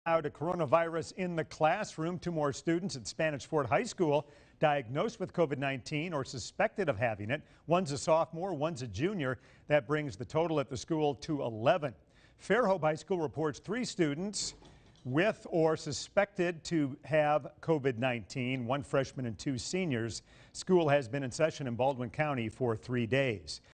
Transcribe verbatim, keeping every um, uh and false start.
Now to coronavirus in the classroom. Two more students at Spanish Fort High School diagnosed with COVID nineteen or suspected of having it. One's a sophomore, one's a junior. That brings the total at the school to eleven. Fairhope High School reports three students with or suspected to have COVID nineteen, one freshman and two seniors. School has been in session in Baldwin County for three days.